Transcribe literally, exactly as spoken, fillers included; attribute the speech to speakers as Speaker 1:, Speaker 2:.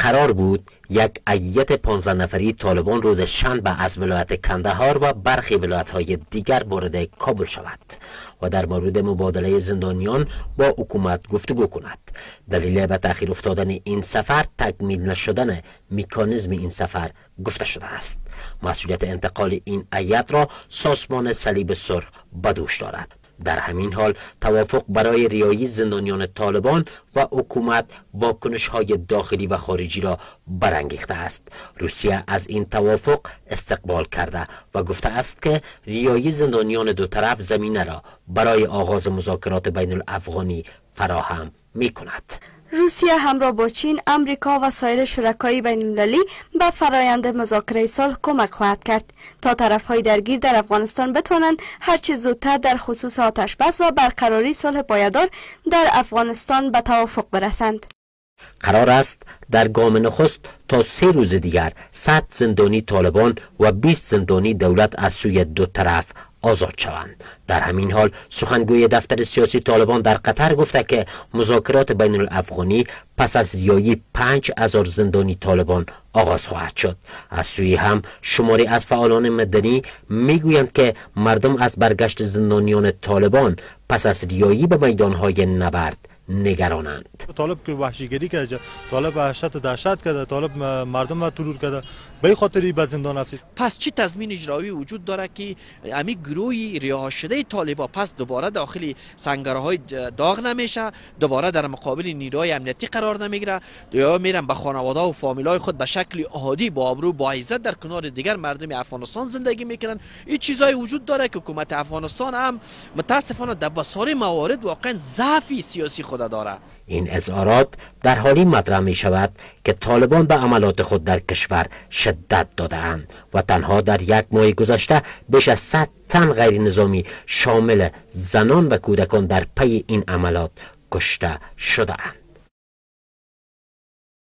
Speaker 1: قرار بود یک هیئت پانزده نفری طالبان روز شنبه از ولایت کندهار و برخی ولایت‌های دیگر وارد کابل شود و در مورد مبادله زندانیان با حکومت گفتگو کند. دلیل به تأخیر افتادن این سفر تکمیل نشدن مکانیزم این سفر گفته شده است. مسئولیت انتقال این هیئت را سازمان صلیب سرخ به دوش دارد. در همین حال توافق برای رهایی زندانیان طالبان و حکومت واکنش‌های داخلی و خارجی را برانگیخته است. روسیه از این توافق استقبال کرده و گفته است که رهایی زندانیان دو طرف زمینه را برای آغاز مذاکرات بین الافغانی فراهم می‌کند.
Speaker 2: روسیه همراه با چین، امریکا و سایر شرکای بین المللی به فرایند مذاکره صلح کمک خواهد کرد تا طرفهای درگیر در افغانستان بتوانند هرچه زودتر در خصوص آتش بس و برقراری صلح پایدار در افغانستان به توافق برسند.
Speaker 1: قرار است در گام نخست تا سه روز دیگر صد زندانی طالبان و بیست زندانی دولت از سوی دو طرف آزاد شوند. در همین حال سخنگوی دفتر سیاسی طالبان در قطر گفته که مذاکرات بین الافغانی پس از رهایی پنج هزار زندانی طالبان آغاز خواهد شد. از سوی هم شماری از فعالان مدنی میگویند که مردم از برگشت زندانیان طالبان پس از رهایی به میدانهای نبرد نگرانند.
Speaker 3: طالب که وحشیگری کرده، طالب وحشت و دهشت کرده، طالب مردم را ترور کرده، به خاطری به زندان افسید.
Speaker 4: پس چه تضمین اجرایی وجود داره که امی گروهی رها شده طالبا پس دوباره داخل سنگرهای داغ نمیشه، دوباره در مقابل نیروهای امنیتی قرار نمیگیره، یا میرن به خانواده و فامیلای خود به شکل عادی با آبرو با عزت در کنار دیگر مردم افغانستان زندگی میکنن. این چیزای وجود داره که حکومت افغانستان هم متاسفانه در بسیار موارد واقعا ضعفی سیاسی خود داره.
Speaker 1: این اظهارات در حالی مطرح می شود که طالبان به عملات خود در کشور شدت داده‌اند و تنها در یک ماه گذشته بیش از صد تن غیر نظامی شامل زنان و کودکان در پی این عملات کشته شده‌اند.